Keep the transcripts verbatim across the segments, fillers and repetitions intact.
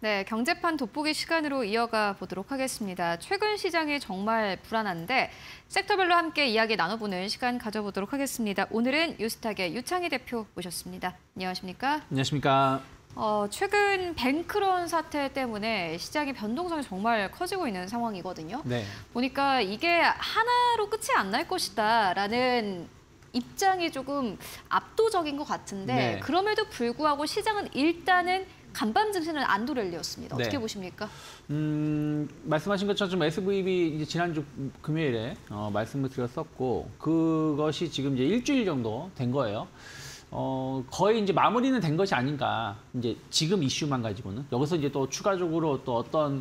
네, 경제판 돋보기 시간으로 이어가 보도록 하겠습니다. 최근 시장이 정말 불안한데 섹터별로 함께 이야기 나눠보는 시간 가져보도록 하겠습니다. 오늘은 유스탁의 유창희 대표 모셨습니다. 안녕하십니까? 안녕하십니까? 어, 최근 뱅크런 사태 때문에 시장의 변동성이 정말 커지고 있는 상황이거든요. 네. 보니까 이게 하나로 끝이 안 날 것이다라는 입장이 조금 압도적인 것 같은데 네. 그럼에도 불구하고 시장은 일단은 간밤 증시는 안도 랠리였습니다. 어떻게 네. 보십니까? 음, 말씀하신 것처럼 좀 에스브이비 이제 지난주 금요일에 어, 말씀을 드렸었고 그것이 지금 이제 일주일 정도 된 거예요. 어, 거의 이제 마무리는 된 것이 아닌가. 이제 지금 이슈만 가지고는 여기서 이제 또 추가적으로 또 어떤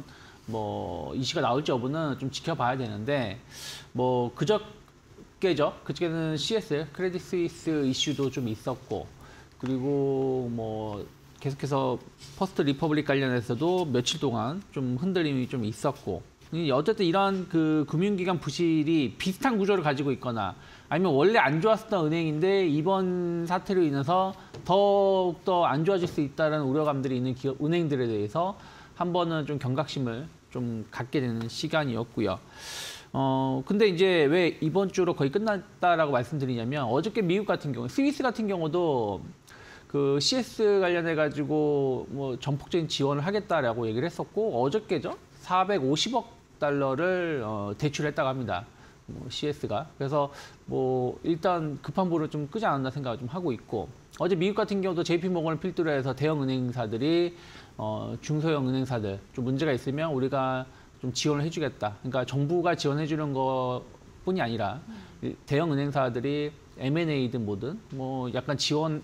뭐 이슈가 나올지 여부는 좀 지켜봐야 되는데 뭐 그저께죠. 그저께는 씨에스 크레딧 스위스 이슈도 좀 있었고 그리고 뭐 계속해서 퍼스트 리퍼블릭 관련해서도 며칠 동안 좀 흔들림이 좀 있었고 어쨌든 이런 그 금융기관 부실이 비슷한 구조를 가지고 있거나 아니면 원래 안 좋았었던 은행인데 이번 사태로 인해서 더욱더 안 좋아질 수 있다는 우려감들이 있는 기업, 은행들에 대해서 한 번은 좀 경각심을 좀 갖게 되는 시간이었고요. 어 근데 이제 왜 이번 주로 거의 끝났다라고 말씀드리냐면 어저께 미국 같은 경우, 스위스 같은 경우도 그 씨에스 관련해 가지고 뭐 전폭적인 지원을 하겠다라고 얘기를 했었고 어저께죠 사백오십억 달러를 어, 대출했다고 합니다. 뭐 씨에스가 그래서 뭐 일단 급한 불을 좀 끄지 않았나 생각을 좀 하고 있고 어제 미국 같은 경우도 제이피모건을 필두로 해서 대형 은행사들이 어, 중소형 은행사들 좀 문제가 있으면 우리가 좀 지원을 해주겠다. 그러니까 정부가 지원해주는 것뿐이 아니라 대형 은행사들이 엠 앤 에이든 뭐든 뭐 약간 지원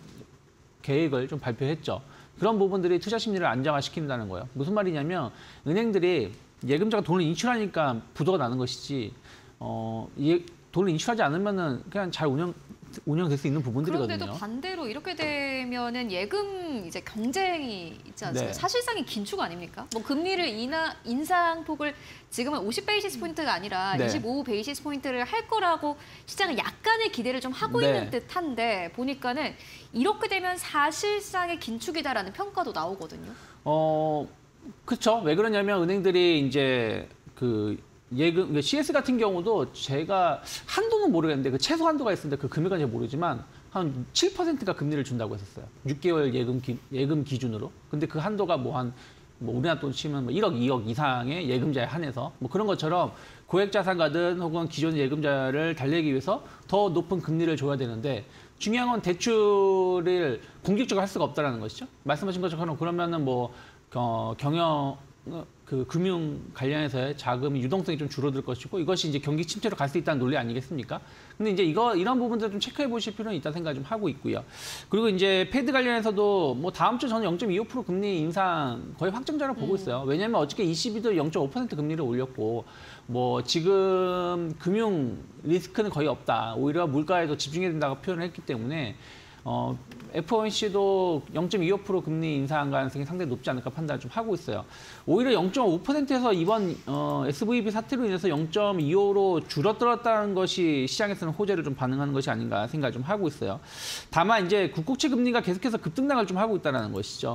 계획을 좀 발표했죠. 그런 부분들이 투자 심리를 안정화시킨다는 거예요. 무슨 말이냐면 은행들이 예금자가 돈을 인출하니까 부도가 나는 것이지 어, 예, 돈을 인출하지 않으면은 그냥 잘 운영 운영될 수 있는 부분들이거든요. 그런데도 반대로 이렇게 되면은 예금 이제 경쟁이 있지 않습니까? 네. 사실상의 긴축 아닙니까? 뭐 금리를 인하, 인상폭을 지금은 오십 베이시스 포인트가 아니라 네. 이십오 베이시스 포인트를 할 거라고 시장은 약간의 기대를 좀 하고 네. 있는 듯한데 보니까는 이렇게 되면 사실상의 긴축이다라는 평가도 나오거든요. 어, 그렇죠. 왜 그러냐면 은행들이 이제 그 예금, 씨에스 같은 경우도 제가 한도는 모르겠는데 그 최소 한도가 있었는데 그 금액은 잘 모르지만 한 칠 퍼센트가 금리를 준다고 했었어요. 육 개월 예금, 기, 예금 기준으로. 근데 그 한도가 뭐 한 뭐 우리나라 돈 치면 뭐 일억, 이억 이상의 예금자에 한해서 뭐 그런 것처럼 고액자산가든 혹은 기존 예금자를 달래기 위해서 더 높은 금리를 줘야 되는데 중요한 건 대출을 공격적으로 할 수가 없다는 것이죠. 말씀하신 것처럼 그러면은 뭐 어, 경영 그 금융 관련해서의 자금이 유동성이 좀 줄어들 것이고 이것이 이제 경기 침체로 갈 수 있다는 논리 아니겠습니까? 근데 이제 이거 이런 부분들 좀 체크해 보실 필요는 있다는 생각 좀 하고 있고요. 그리고 이제 패드 관련해서도 뭐 다음 주 저는 영 점 이오 퍼센트 금리 인상 거의 확정자로 보고 있어요. 왜냐하면 어저께 이씨비도 영 점 오 퍼센트 금리를 올렸고 뭐 지금 금융 리스크는 거의 없다. 오히려 물가에도 집중해야 된다고 표현을 했기 때문에 어, 에프오엠씨도 영 점 이오 퍼센트 금리 인상 가능성이 상당히 높지 않을까 판단을 좀 하고 있어요. 오히려 영 점 오 퍼센트에서 이번 어, 에스브이비 사태로 인해서 영 점 이오로 줄어들었다는 것이 시장에서는 호재를 좀 반응하는 것이 아닌가 생각을 좀 하고 있어요. 다만 이제 국고채 금리가 계속해서 급등락을 좀 하고 있다는 것이죠.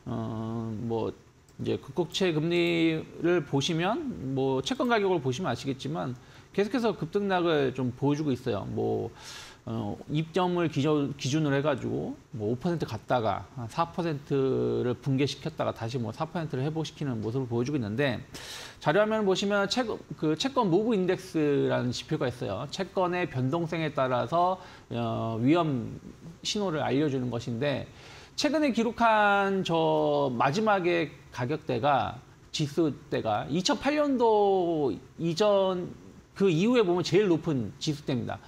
어, 뭐 이제 국고채 금리를 보시면 뭐 채권 가격을 보시면 아시겠지만 계속해서 급등락을 좀 보여주고 있어요. 뭐 어, 입점을 기준, 기준으로 해가지고 뭐 오 퍼센트 갔다가 한 사 퍼센트를 붕괴시켰다가 다시 뭐 사 퍼센트를 회복시키는 모습을 보여주고 있는데 자료화면 보시면 채, 그 채권 무브 인덱스라는 지표가 있어요. 채권의 변동성에 따라서 어, 위험 신호를 알려주는 것인데 최근에 기록한 저 마지막의 가격대가 지수대가 이천팔 년도 이전 그 이후에 보면 제일 높은 지수대입니다.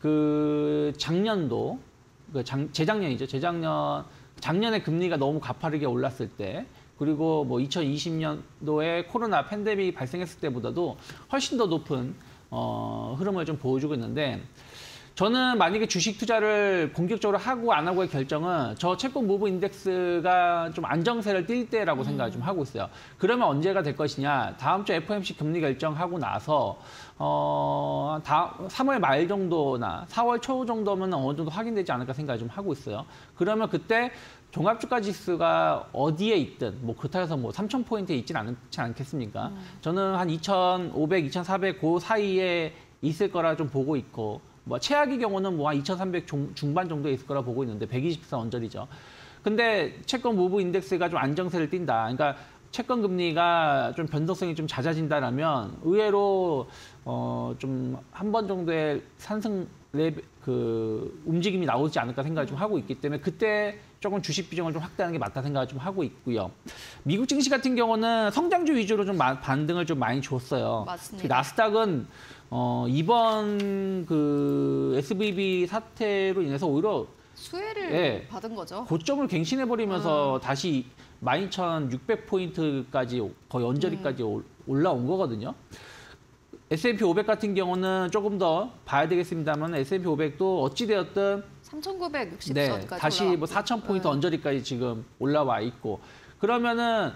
그 작년도, 그 장, 재작년이죠. 재작년, 작년에 금리가 너무 가파르게 올랐을 때, 그리고 뭐 이천이십 년도에 코로나 팬데믹이 발생했을 때보다도 훨씬 더 높은 어, 흐름을 좀 보여주고 있는데, 저는 만약에 주식 투자를 본격적으로 하고 안 하고의 결정은 저 채권 무브 인덱스가 좀 안정세를 띌 때라고 생각을 좀 하고 있어요. 그러면 언제가 될 것이냐? 다음 주 에프오엠씨 금리 결정하고 나서 어, 다, 삼월 말 정도나 사월 초 정도면 어느 정도 확인되지 않을까 생각을 좀 하고 있어요. 그러면 그때 종합주가 지수가 어디에 있든 뭐 그렇다고 해서 뭐 삼천 포인트에 있지는 않지 않겠습니까? 음. 저는 한 이천오백, 이천사백 그 사이에 있을 거라 좀 보고 있고 뭐 최악의 경우는 뭐 한 이천삼백 중, 중반 정도에 있을 거라 보고 있는데 백이십사 언저리죠. 근데 채권 무브 인덱스가 좀 안정세를 띈다. 그러니까 채권 금리가 좀 변동성이 좀 잦아진다라면 의외로 어 좀 한 번 정도의 상승 레벨 그 움직임이 나오지 않을까 생각을 좀 하고 있기 때문에 그때 조금 주식 비중을 좀 확대하는 게 맞다 생각을 좀 하고 있고요. 미국 증시 같은 경우는 성장주 위주로 좀 반등을 좀 많이 줬어요. 맞습니다. 나스닥은 어, 이번 그 에스브이비 사태로 인해서 오히려 수혜를 예, 받은 거죠. 고점을 갱신해버리면서 음. 다시 만 이천육백 포인트까지 거의 언저리까지 음. 올라온 거거든요. 에스 앤 피 오백 같은 경우는 조금 더 봐야 되겠습니다만 에스 앤 피 오백도 어찌되었든 삼천구백육십 네, 선까지 다시 올라왔고. 뭐 사천 포인트 음. 언저리까지 지금 올라와 있고 그러면은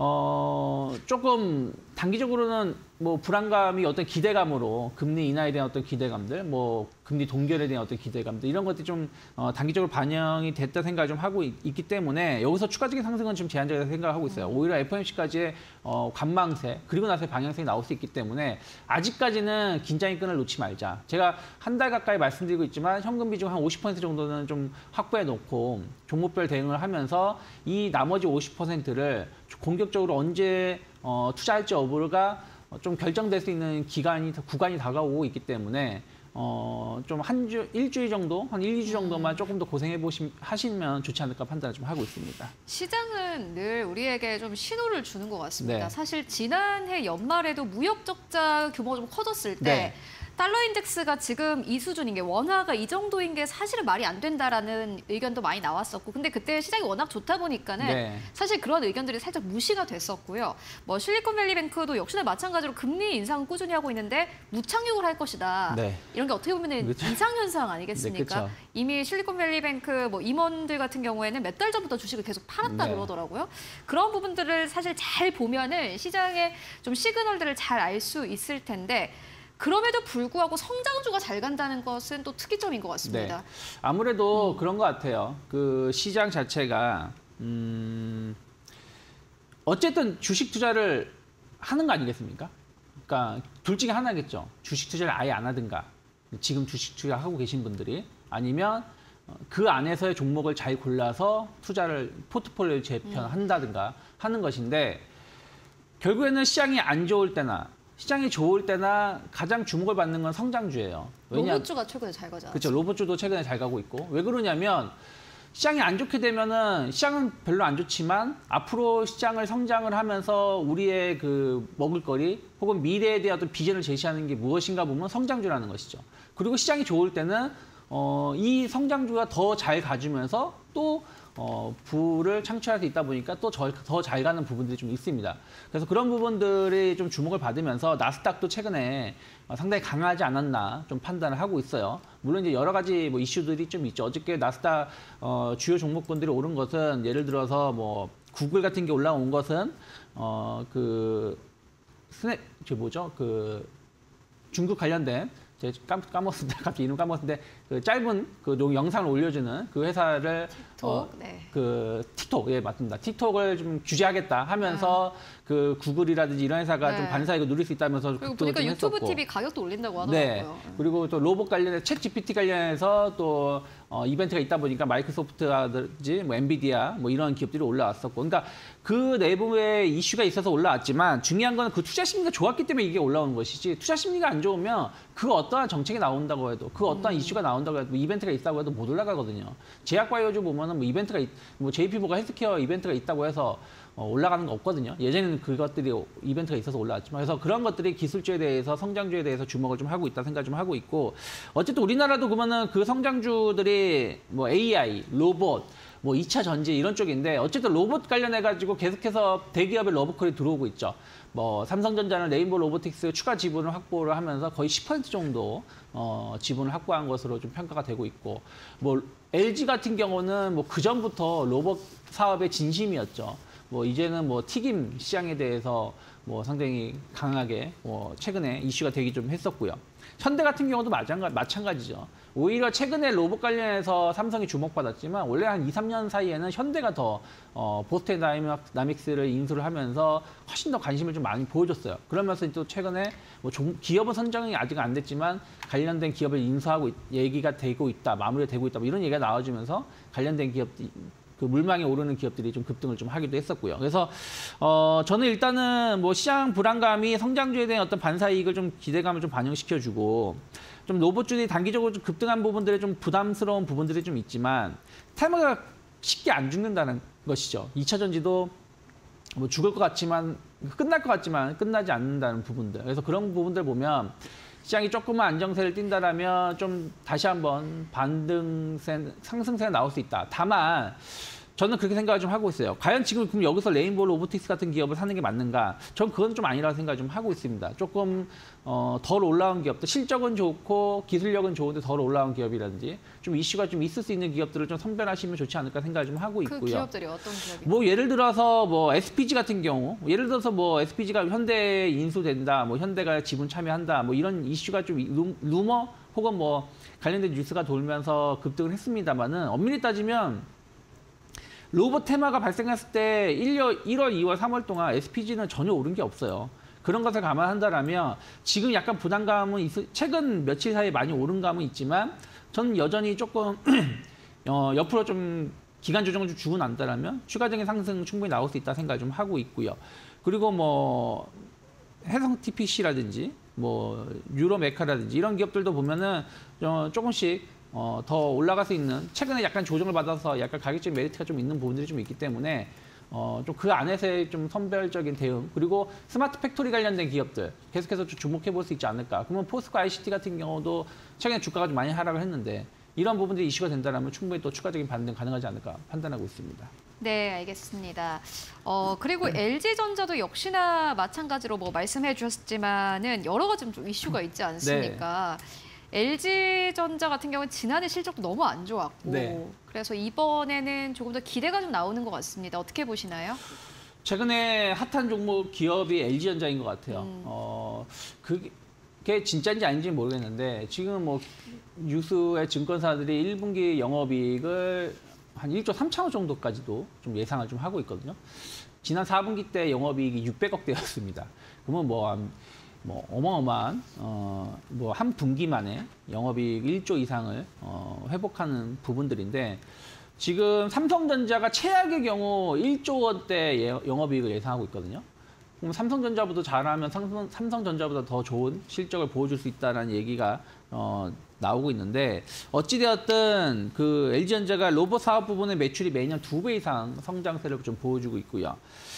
어 조금 단기적으로는 뭐 불안감이 어떤 기대감으로 금리 인하에 대한 어떤 기대감들, 뭐 금리 동결에 대한 어떤 기대감들 이런 것들이 좀 어, 단기적으로 반영이 됐다 생각을 좀 하고 있, 있기 때문에 여기서 추가적인 상승은 좀 제한적이라고 생각하고 있어요. 오히려 에프오엠씨까지의 어, 관망세 그리고 나서 방향성이 나올 수 있기 때문에 아직까지는 긴장의 끈을 놓지 말자. 제가 한 달 가까이 말씀드리고 있지만 현금 비중 한 오십 퍼센트 정도는 좀 확보해 놓고 종목별 대응을 하면서 이 나머지 오십 퍼센트를 공격적으로 언제 어, 투자할지 여부가 좀 결정될 수 있는 기간이 구간이 다가오고 있기 때문에 어, 좀 한 주, 일주일 정도, 한 일, 이 주 정도만 조금 더 고생해 보시 하시면 좋지 않을까 판단을 좀 하고 있습니다. 시장은 늘 우리에게 좀 신호를 주는 것 같습니다. 네. 사실 지난해 연말에도 무역 적자 규모가 좀 커졌을 때 네. 달러 인덱스가 지금 이 수준인 게 원화가 이 정도인 게 사실은 말이 안 된다라는 의견도 많이 나왔었고 근데 그때 시장이 워낙 좋다 보니까는 네. 사실 그런 의견들이 살짝 무시가 됐었고요. 뭐 실리콘밸리뱅크도 역시나 마찬가지로 금리 인상을 꾸준히 하고 있는데 무착륙을 할 것이다. 네. 이런 게 어떻게 보면 그렇죠. 이상현상 아니겠습니까? 네, 그렇죠. 이미 실리콘밸리뱅크 뭐 임원들 같은 경우에는 몇 달 전부터 주식을 계속 팔았다 네. 그러더라고요. 그런 부분들을 사실 잘 보면은 시장의 좀 시그널들을 잘 알 수 있을 텐데 그럼에도 불구하고 성장주가 잘 간다는 것은 또 특이점인 것 같습니다. 네. 아무래도 음. 그런 것 같아요. 그 시장 자체가 음, 어쨌든 주식 투자를 하는 거 아니겠습니까? 그러니까 둘 중에 하나겠죠. 주식 투자를 아예 안 하든가 지금 주식 투자하고 계신 분들이 아니면 그 안에서의 종목을 잘 골라서 투자를 포트폴리오를 재편한다든가 하는 것인데 결국에는 시장이 안 좋을 때나 시장이 좋을 때나 가장 주목을 받는 건 성장주예요. 왜냐... 로봇주가 최근에 잘 가잖아요. 그렇죠. 로봇주도 최근에 잘 가고 있고. 왜 그러냐면 시장이 안 좋게 되면은 시장은 별로 안 좋지만 앞으로 시장을 성장을 하면서 우리의 그 먹을거리 혹은 미래에 대한 어떤 비전을 제시하는 게 무엇인가 보면 성장주라는 것이죠. 그리고 시장이 좋을 때는 어, 이 성장주가 더 잘 가주면서 또 어, 부를 창출할 수 있다 보니까 또 더 잘 가는 부분들이 좀 있습니다. 그래서 그런 부분들이 좀 주목을 받으면서 나스닥도 최근에 어, 상당히 강하지 않았나 좀 판단을 하고 있어요. 물론 이제 여러 가지 뭐 이슈들이 좀 있죠. 어저께 나스닥 어, 주요 종목군들이 오른 것은 예를 들어서 뭐 구글 같은 게 올라온 것은 어, 그 스냅, 저 뭐죠? 그 중국 관련된 제가 깜, 까먹었는데 갑자기 이름 까먹었는데 그 짧은 그 영상을 올려주는 그 회사를 틱톡, 어, 네. 그 틱톡 예 맞습니다. 틱톡을 좀 규제하겠다 하면서 아. 그 구글이라든지 이런 회사가 네. 좀 반사이익을 누릴 수 있다면서 그리고 보니까 좀 유튜브 했었고. 티비 가격도 올린다고 네. 하더라고요. 그리고 또 로봇 관련해 챗 지피티 관련해서 또 어, 이벤트가 있다 보니까 마이크로소프트라든지 뭐 엔비디아 뭐 이런 기업들이 올라왔었고, 그러니까 그 내부에 이슈가 있어서 올라왔지만 중요한 건 그 투자 심리가 좋았기 때문에 이게 올라오는 것이지 투자 심리가 안 좋으면 그 어떠한 정책이 나온다고 해도 그 어떠한 음. 이슈가 나온다고 해도 뭐 이벤트가 있다고 해도 못 올라가거든요. 제약바이오주 보면은 뭐 이벤트가 있, 뭐 제이피모가 헬스케어 이벤트가 있다고 해서 어, 올라가는 거 없거든요. 예전에는 그것들이 이벤트가 있어서 올라왔지만 그래서 그런 것들이 기술주에 대해서 성장주에 대해서 주목을 좀 하고 있다 생각 좀 하고 있고, 어쨌든 우리나라도 그러면은 그 성장주들이 뭐 에이아이, 로봇 뭐 이 차 전지 이런 쪽인데 어쨌든 로봇 관련해 가지고 계속해서 대기업의 러브콜이 들어오고 있죠. 뭐 삼성전자는 레인보우 로보틱스 추가 지분을 확보를 하면서 거의 십 퍼센트 정도 어, 지분을 확보한 것으로 좀 평가가 되고 있고, 뭐 엘지 같은 경우는 뭐 그 전부터 로봇 사업의 진심이었죠. 뭐 이제는 뭐 튀김 시장에 대해서 뭐 상당히 강하게 뭐 최근에 이슈가 되기 좀 했었고요. 현대 같은 경우도 마찬가, 마찬가지죠. 오히려 최근에 로봇 관련해서 삼성이 주목받았지만 원래 한 이, 삼 년 사이에는 현대가 더 어, 보스턴 다이나믹스를 인수를 하면서 훨씬 더 관심을 좀 많이 보여줬어요. 그러면서 또 최근에 뭐 종, 기업은 선정이 아직 안 됐지만 관련된 기업을 인수하고 있, 얘기가 되고 있다, 마무리가 되고 있다, 뭐 이런 얘기가 나와주면서 관련된 기업 그 물망에 오르는 기업들이 좀 급등을 좀 하기도 했었고요. 그래서 어 저는 일단은 뭐 시장 불안감이 성장주에 대한 어떤 반사 이익을 좀 기대감을 좀 반영시켜주고, 좀 로봇주들이 단기적으로 좀 급등한 부분들에 좀 부담스러운 부분들이 좀 있지만 테마가 쉽게 안 죽는다는 것이죠. 이 차 전지도 뭐 죽을 것 같지만 끝날 것 같지만 끝나지 않는다는 부분들. 그래서 그런 부분들 보면 시장이 조금만 안정세를 띈다라면 좀 다시 한번 반등세, 상승세가 나올 수 있다. 다만 저는 그렇게 생각을 좀 하고 있어요. 과연 지금 그럼 여기서 레인보우 로보틱스 같은 기업을 사는 게 맞는가? 전 그건 좀 아니라고 생각을 좀 하고 있습니다. 조금 어, 덜 올라온 기업들, 실적은 좋고 기술력은 좋은데 덜 올라온 기업이라든지 좀 이슈가 좀 있을 수 있는 기업들을 좀 선별하시면 좋지 않을까 생각을 좀 하고 있고요. 그 기업들이 어떤 기업이요? 뭐 예를 들어서 뭐 에스피지 같은 경우, 예를 들어서 뭐 에스피지가 현대에 인수된다, 뭐 현대가 지분 참여한다, 뭐 이런 이슈가 좀 루, 루머 혹은 뭐 관련된 뉴스가 돌면서 급등을 했습니다만은 엄밀히 따지면 로봇 테마가 발생했을 때 일 월, 이 월, 삼 월 동안 에스피지는 전혀 오른 게 없어요. 그런 것을 감안한다면 지금 약간 부담감은 있, 최근 며칠 사이에 많이 오른 감은 있지만 저는 여전히 조금 어, 옆으로 좀 기간 조정을 좀 주고 난다면 추가적인 상승 충분히 나올 수 있다 생각을 좀 하고 있고요. 그리고 뭐 해성 티피씨라든지 뭐 유로메카라든지 이런 기업들도 보면은 어, 조금씩 어, 더 올라갈 수 있는, 최근에 약간 조정을 받아서 약간 가격적 메리트가 좀 있는 부분들이 좀 있기 때문에 어, 좀 그 안에서의 좀 선별적인 대응, 그리고 스마트 팩토리 관련된 기업들 계속해서 좀 주목해 볼 수 있지 않을까. 그러면 포스코 아이씨티 같은 경우도 최근에 주가가 좀 많이 하락을 했는데 이런 부분들이 이슈가 된다면 충분히 또 추가적인 반등 가능하지 않을까 판단하고 있습니다. 네, 알겠습니다. 어, 그리고 엘지전자도 역시나 마찬가지로 뭐 말씀해 주셨지만은 여러 가지 좀 이슈가 있지 않습니까? 네. 엘지전자 같은 경우는 지난해 실적도 너무 안 좋았고, 네. 그래서 이번에는 조금 더 기대가 좀 나오는 것 같습니다. 어떻게 보시나요? 최근에 핫한 종목 기업이 엘지전자인 것 같아요. 음. 어, 그게 진짜인지 아닌지 모르겠는데 지금 뭐 뉴스의 증권사들이 일 분기 영업이익을 한 일조 삼천억 정도까지도 좀 예상을 좀 하고 있거든요. 지난 사 분기 때 영업이익이 육백억 대였습니다. 그러면 뭐 한 뭐 어마어마한 어 뭐 한 분기 만에 영업이익 일조 이상을 어 회복하는 부분들인데, 지금 삼성전자가 최악의 경우 일조 원대 영업이익을 예상하고 있거든요. 그럼 삼성전자보다 잘하면 삼성, 삼성전자보다 더 좋은 실적을 보여줄 수 있다는 얘기가 어 나오고 있는데, 어찌되었든 그 엘지전자가 로봇 사업 부분의 매출이 매년 두 배 이상 성장세를 좀 보여주고 있고요.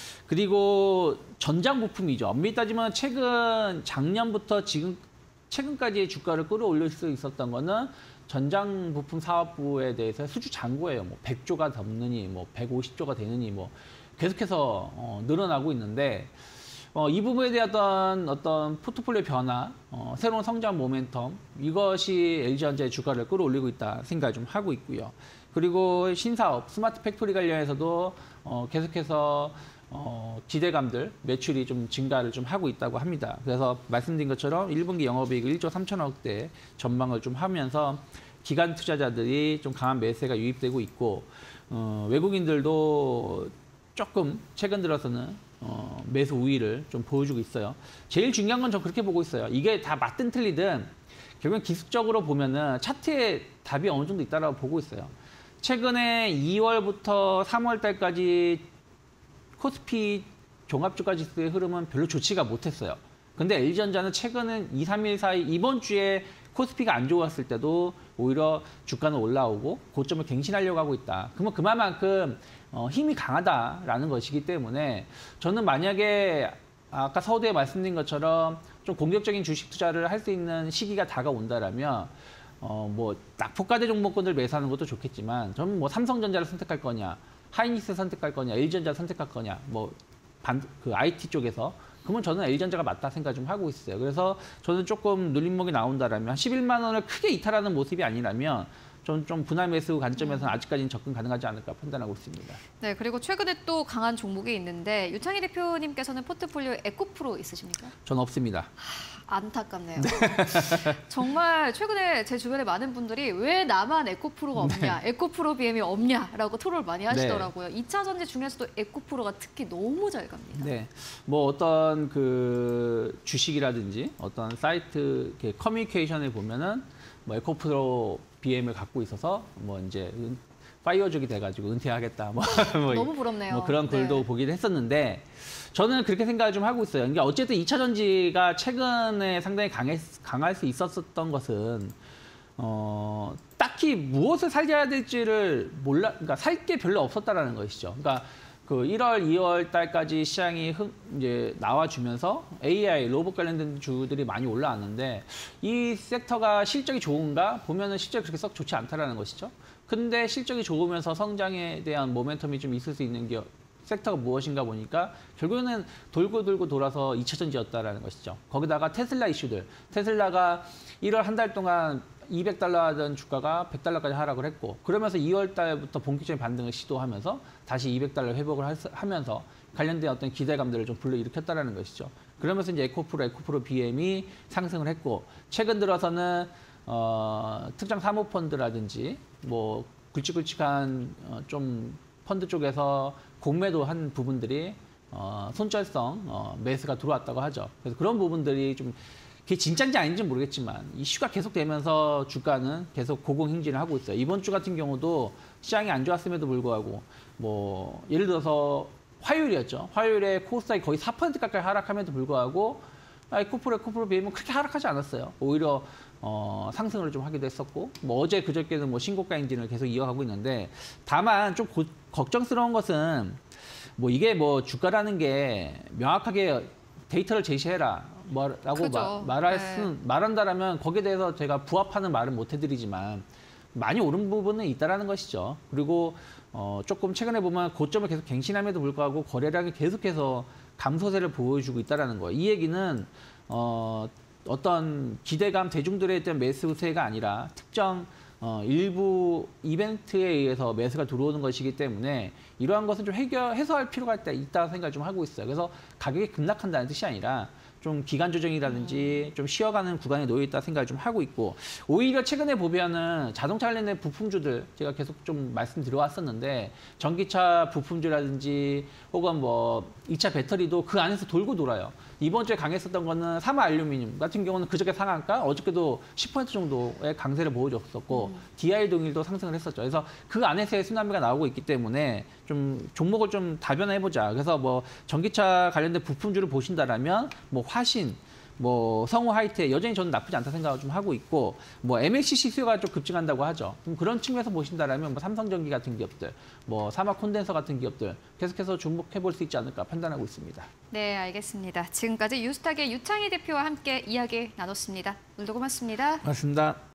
그리고 전장 부품이죠. 엄밀히 따지면 최근 작년부터 지금 최근까지의 주가를 끌어올릴 수 있었던 거는 전장 부품 사업부에 대해서 수주 잔고예요. 뭐 백조가 넘느니 뭐 백오십조가 되느니 뭐 계속해서 어, 늘어나고 있는데, 어, 이 부분에 대한 어떤, 어떤 포트폴리오 변화, 어, 새로운 성장 모멘텀, 이것이 엘지전자의 주가를 끌어올리고 있다 생각을 좀 하고 있고요. 그리고 신사업, 스마트 팩토리 관련해서도 어, 계속해서 어, 기대감들, 매출이 좀 증가를 좀 하고 있다고 합니다. 그래서 말씀드린 것처럼 일 분기 영업이익 일조 삼천억대 전망을 좀 하면서 기관 투자자들이 좀 강한 매수세가 유입되고 있고, 어, 외국인들도 조금 최근 들어서는 어, 매수 우위를 좀 보여주고 있어요. 제일 중요한 건 저 그렇게 보고 있어요. 이게 다 맞든 틀리든 결국엔 기술적으로 보면은 차트에 답이 어느 정도 있다라고 보고 있어요. 최근에 이월부터 삼월 달까지 코스피 종합주가 지수의 흐름은 별로 좋지가 못했어요. 근데 엘지전자는 최근은 이, 삼 일 사이 이번 주에 코스피가 안 좋았을 때도 오히려 주가는 올라오고 고점을 갱신하려고 하고 있다. 그러면 그만큼 어, 힘이 강하다라는 것이기 때문에 저는 만약에 아까 서두에 말씀드린 것처럼 좀 공격적인 주식 투자를 할 수 있는 시기가 다가온다라면 어, 뭐 낙폭과대 종목군들 매수하는 것도 좋겠지만 저는 뭐 삼성전자를 선택할 거냐, 하이닉스 선택할 거냐, 엘지전자를 선택할 거냐, 뭐 반, 그 아이티 쪽에서 그러면 저는 엘지전자가 맞다 생각 좀 하고 있어요. 그래서 저는 조금 눌림목이 나온다라면 십일만 원을 크게 이탈하는 모습이 아니라면 저는 좀 분할 매수 관점에서는 아직까지는 접근 가능하지 않을까 판단하고 있습니다. 네, 그리고 최근에 또 강한 종목이 있는데 유창희 대표님께서는 포트폴리오에 에코프로 있으십니까? 전 없습니다. 안타깝네요. 정말 최근에 제 주변에 많은 분들이 왜 나만 에코프로가 없냐, 네. 에코프로 비엠이 없냐라고 토론을 많이 하시더라고요. 네. 이 차 전지 중에서도 에코프로가 특히 너무 잘 갑니다. 네, 뭐 어떤 그 주식이라든지 어떤 사이트 이렇게 커뮤니케이션을 보면은 뭐 에코프로 비엠을 갖고 있어서 뭐 이제 은, 파이어족이 돼가지고 은퇴하겠다 뭐, 뭐 너무 부럽네요. 뭐 그런 글도 네. 보긴 했었는데 저는 그렇게 생각을 좀 하고 있어요. 그러니까 어쨌든 이 차 전지가 최근에 상당히 강했, 강할 수 있었던 것은 어, 딱히 무엇을 살려야 될지를 몰라, 그러니까 살 게 별로 없었다라는 것이죠. 그러니까 그 일월, 이월 달까지 시장이 흥, 이제 나와주면서 에이아이, 로봇 관련된 주들이 많이 올라왔는데 이 섹터가 실적이 좋은가 보면은 실적이 그렇게 썩 좋지 않다라는 것이죠. 근데 실적이 좋으면서 성장에 대한 모멘텀이 좀 있을 수 있는 게 섹터가 무엇인가 보니까 결국에는 돌고 돌고 돌아서 이 차 전지였다라는 것이죠. 거기다가 테슬라 이슈들. 테슬라가 일월 한 달 동안 이백 달러 하던 주가가 백 달러까지 하락을 했고 그러면서 이월 달부터 본격적인 반등을 시도하면서 다시 이백 달러 회복을 할, 하면서 관련된 어떤 기대감들을 좀 불러일으켰다라는 것이죠. 그러면서 이제 에코프로, 에코프로 비엠이 상승을 했고 최근 들어서는 어, 특정 사모펀드라든지 뭐 굵직굵직한 어, 좀 펀드 쪽에서 공매도 한 부분들이 어, 손절성 어, 매수가 들어왔다고 하죠. 그래서 그런 부분들이 좀 그게 진짜인지 아닌지 모르겠지만 이슈가 계속되면서 주가는 계속 고공행진을 하고 있어요. 이번 주 같은 경우도 시장이 안 좋았음에도 불구하고 뭐 예를 들어서 화요일이었죠. 화요일에 코스닥이 거의 사 퍼센트 가까이 하락함에도 불구하고 에코프로, 에코프로 비엠은 그렇게 하락하지 않았어요. 오히려 어, 상승을 좀 하기도 했었고 뭐 어제 그저께는 뭐 신고가 행진을 계속 이어가고 있는데 다만 좀 고, 걱정스러운 것은 뭐 이게 뭐 주가라는 게 명확하게 데이터를 제시해라 뭐라고 마, 말할 수 네. 말한다라면 거기에 대해서 제가 부합하는 말은 못 해드리지만 많이 오른 부분은 있다라는 것이죠. 그리고 어, 조금 최근에 보면 고점을 계속 갱신함에도 불구하고 거래량이 계속해서 감소세를 보여주고 있다라는 거예요. 이 얘기는 어, 어떤 기대감 대중들에 대한 매수세가 아니라 특정 어, 일부 이벤트에 의해서 매수가 들어오는 것이기 때문에 이러한 것은 좀 해결, 해소할 필요가 있다, 있다고 생각을 좀 하고 있어요. 그래서 가격이 급락한다는 뜻이 아니라 좀 기간 조정이라든지 좀 쉬어가는 구간에 놓여 있다 생각을 좀 하고 있고 오히려 최근에 보면은 자동차 관련된 부품주들 제가 계속 좀 말씀드려왔었는데 전기차 부품주라든지 혹은 뭐 이 차 배터리도 그 안에서 돌고 돌아요. 이번 주에 강했었던 거는 사마 알루미늄 같은 경우는 그저께 상한가 어저께도 십 퍼센트 정도의 강세를 보여줬었고 음. 디아이 동일도 상승을 했었죠. 그래서 그 안에서의 순환매가 나오고 있기 때문에 좀 종목을 좀 다변화해보자. 그래서 뭐 전기차 관련된 부품주를 보신다라면 뭐 화신, 뭐 성우 하이텍 여전히 저는 나쁘지 않다 생각을 좀 하고 있고 뭐 엠엘씨씨 수요가 좀 급증한다고 하죠. 그럼 그런 측면에서 보신다라면 뭐 삼성전기 같은 기업들, 뭐 사마 콘덴서 같은 기업들 계속해서 주목해 볼 수 있지 않을까 판단하고 있습니다. 네, 알겠습니다. 지금까지 유스탁의 유창희 대표와 함께 이야기 나눴습니다. 오늘도 고맙습니다. 고맙습니다.